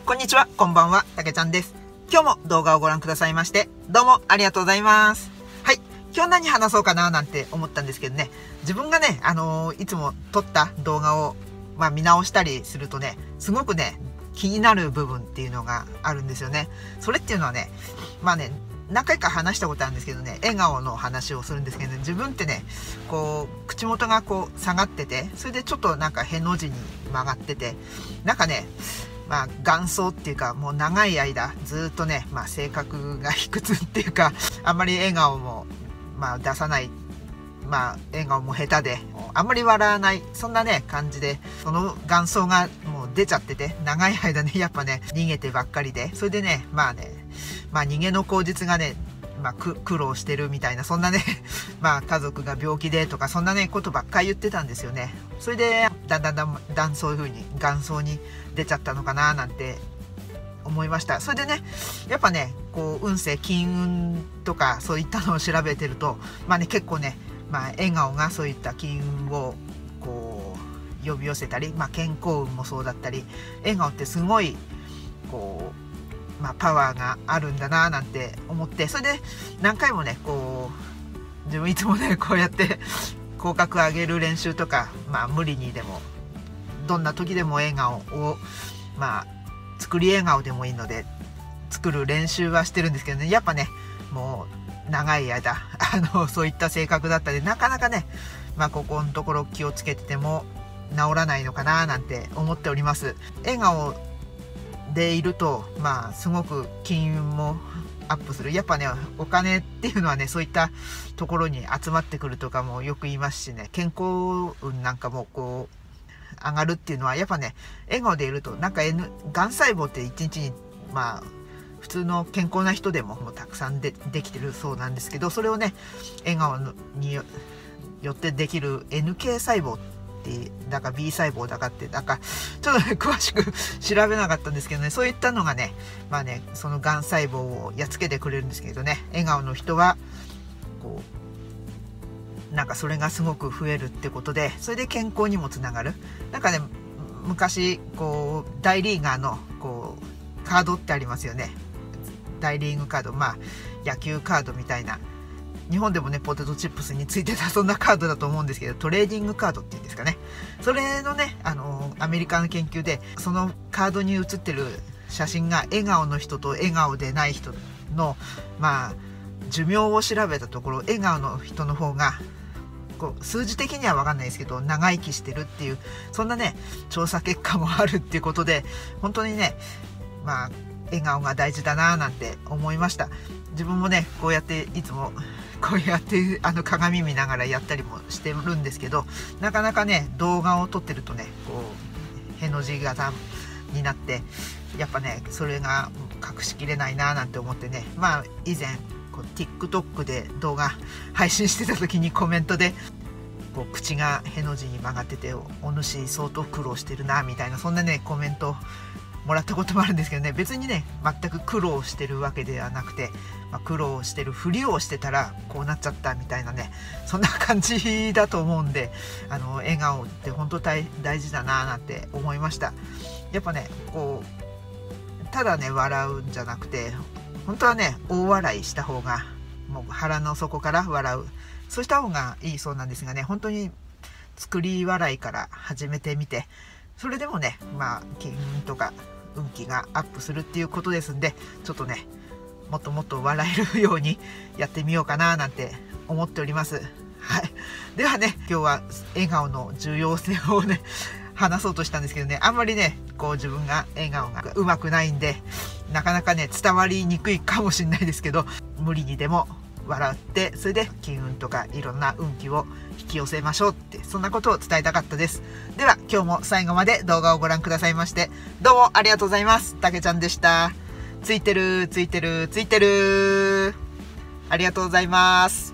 こんにちは、こんばんは、たけちゃんです。今日も動画をご覧くださいまして、どうもありがとうございます。はい、今日何話そうかななんて思ったんですけどね、自分がね、いつも撮った動画を、見直したりするとね、すごくね、気になる部分っていうのがあるんですよね。それっていうのはね、何回か話したことあるんですけどね、笑顔の話をするんですけどね、自分ってね、こう、口元がこう下がってて、それでちょっとなんかへの字に曲がってて、なんかね、元祖っていうか、もう長い間、ずっとね、性格が卑屈っていうか、あんまり笑顔も、出さない、笑顔も下手で、あんまり笑わない、そんなね、感じで、その元祖がもう出ちゃってて、長い間ね、やっぱね、逃げてばっかりで、それでね、逃げの口実がね、苦労してるみたいな、そんなね、家族が病気でとか、そんなね、ことばっかり言ってたんですよね。それで、だんだんそういう風に、元祖に出ちゃったのかな、なんて思いました。それでね、やっぱね、こう、運勢、金運とか、そういったのを調べてると、結構ね、笑顔がそういった金運を、こう、呼び寄せたり、健康運もそうだったり、笑顔ってすごい、こう、パワーがあるんだななんて思って、それで何回もね、こう自分いつもね、こうやって口角上げる練習とか、無理にでもどんな時でも笑顔を作り笑顔でもいいので作る練習はしてるんですけどね、やっぱね、もう長い間そういった性格だったり、なかなかね、ここのところ気をつけてても治らないのかななんて思っております。笑顔でいると、すごく金運もアップする。やっぱね、お金っていうのはね、そういったところに集まってくるとかもよく言いますしね、健康運なんかもこう上がるっていうのは、やっぱね、笑顔でいると、なんかがん細胞って一日に普通の健康な人でもたくさんできてるそうなんですけど、それをね、笑顔によってできる NK 細胞だか B 細胞だかって、なんかちょっとね、詳しく調べなかったんですけどね、そういったのがね、そのがん細胞をやっつけてくれるんですけどね、笑顔の人はこうなんかそれがすごく増えるってことで、それで健康にもつながる。なんかね、昔こう大リーガーのこうカードってありますよね。大リーグカード、野球カードみたいな、日本でもね、ポテトチップスについてたそんなカードだと思うんですけど、トレーディングカードっていうんですかね。それのね、アメリカの研究で、そのカードに写ってる写真が笑顔の人と笑顔でない人の、寿命を調べたところ、笑顔の人の方が、こう数字的には分かんないですけど、長生きしてるっていう、そんなね、調査結果もあるっていうことで、本当にね、笑顔が大事だななんて思いました。自分もね、こうやっていつもこうやって鏡見ながらやったりもしてるんですけど、なかなかね、動画を撮ってるとね、こうへの字型になって、やっぱね、それが隠しきれないななんて思ってね、以前こう TikTok で動画配信してた時にコメントで、こう口がへの字に曲がってて、お主相当苦労してるなみたいな、そんなねコメントもらったこともあるんですけどね、別にね、全く苦労してるわけではなくて、苦労してるふりをしてたらこうなっちゃったみたいなね、そんな感じだと思うんで、笑顔って本当大事だななんて思いました。やっぱね、こうただね笑うんじゃなくて、本当はね、大笑いした方が、もう腹の底から笑う、そうした方がいいそうなんですがね、本当に作り笑いから始めてみて、それでもね、金運とか運気がアップするっていうことですんで、ちょっとね、もっともっと笑えるようにやってみようかななんて思っております。はい。ではね、今日は笑顔の重要性をね、話そうとしたんですけどね、あんまりね、こう自分が笑顔がうまくないんで、なかなかね、伝わりにくいかもしれないですけど、無理にでも笑って、それで金運とかいろんな運気を引き寄せましょうって、そんなことを伝えたかったです。では今日も最後まで動画をご覧くださいまして、どうもありがとうございます。たけちゃんでした。ついてる。ありがとうございます。